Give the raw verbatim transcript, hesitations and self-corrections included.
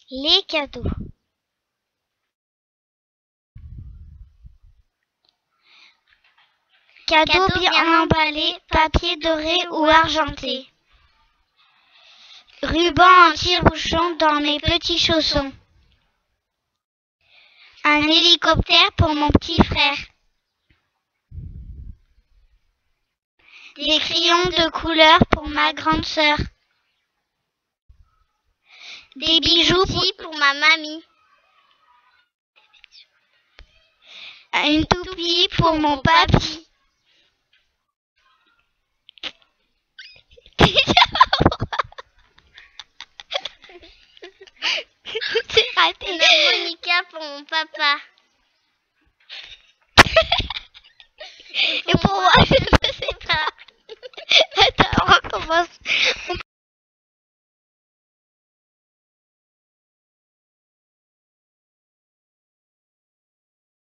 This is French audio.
Les cadeaux. Cadeaux Cadeau bien bien emballés, papier doré ou argenté. Ruban en tire-bouchon dans mes petits chaussons. Un hélicoptère pour mon petit frère. Des crayons de couleur pour ma grande sœur. Des bijoux pour, pour ma mamie. une toupie pour mon papy. C'est raté. Une harmonica pour mon papa. Et pour moi, je ne sais pas. Attends, on recommence.